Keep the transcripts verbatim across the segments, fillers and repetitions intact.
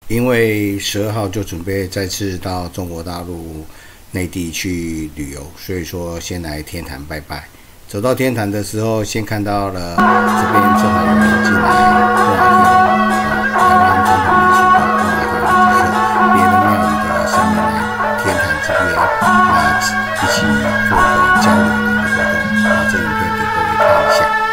因为十二号就准备再次到中国大陆内地去旅游，所以说先来天坛拜拜。走到天坛的时候，先看到了这边正好有人进来挂香，台湾传统民俗的挂香，就是别的庙宇的上面来天坛这边啊一起做个交流的活动，把这影片给各位看一下。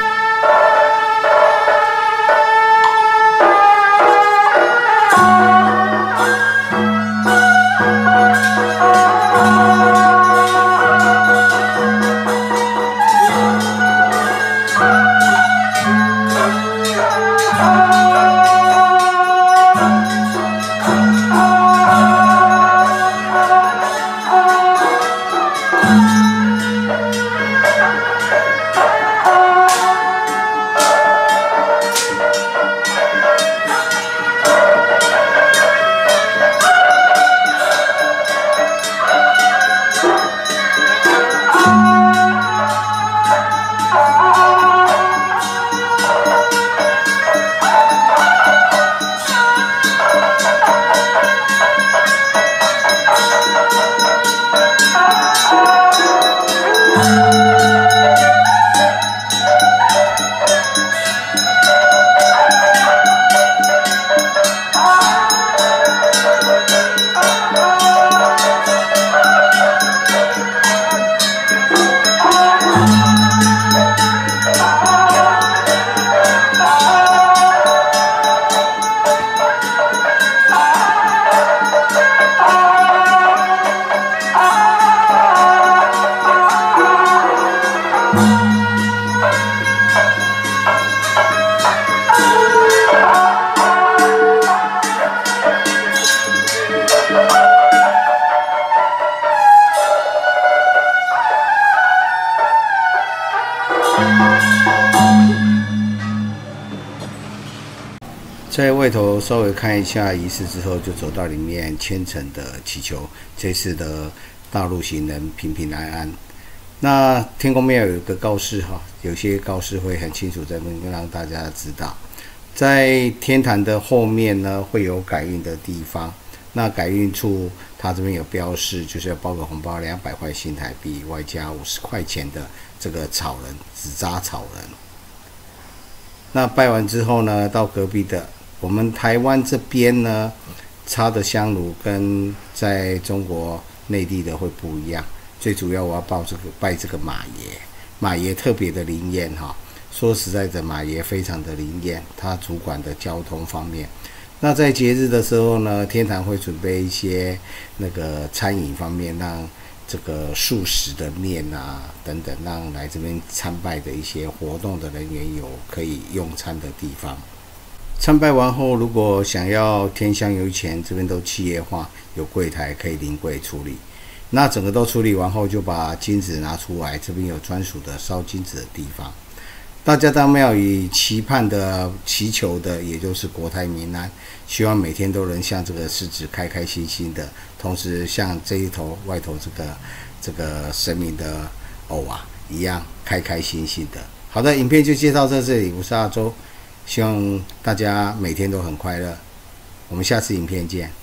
在外头稍微看一下仪式之后，就走到里面虔诚的祈求这次的大陆行人平平安安。那天公庙有一个告示哈，有些告示会很清楚在这边让大家知道，在天坛的后面呢会有改运的地方。那改运处它这边有标示，就是要包个红包两百块新台币，外加五十块钱的这个草人纸扎草人。那拜完之后呢，到隔壁的。我们台湾这边呢，插的香炉跟在中国内地的会不一样。最主要我要拜这个拜这个马爷，马爷特别的灵验哈。说实在的，马爷非常的灵验，他主管的交通方面。那在节日的时候呢，天坛会准备一些那个餐饮方面，让这个素食的面啊等等，让来这边参拜的一些活动的人员有可以用餐的地方。参拜完后，如果想要添香油钱，这边都企业化，有柜台可以临柜处理。那整个都处理完后，就把金子拿出来，这边有专属的烧金子的地方。大家到庙宇期盼的、祈求的，也就是国泰民安，希望每天都能像这个狮子开开心心的，同时像这一头外头这个这个神明的偶啊一样开开心心的。好的，影片就介绍到这里，我是阿周。希望大家每天都很快乐，我们下次影片见。